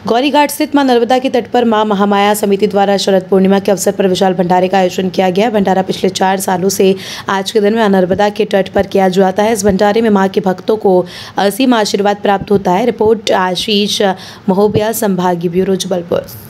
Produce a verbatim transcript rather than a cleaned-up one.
गौरीघाट स्थित मां नर्मदा के तट पर मां महामाया समिति द्वारा शरद पूर्णिमा के अवसर पर विशाल भंडारे का आयोजन किया गया। भंडारा पिछले चार सालों से आज के दिन में नर्मदा के तट पर किया जाता है। इस भंडारे में मां के भक्तों को असीम आशीर्वाद प्राप्त होता है। रिपोर्ट आशीष महोबिया, संभागीय ब्यूरो, जबलपुर।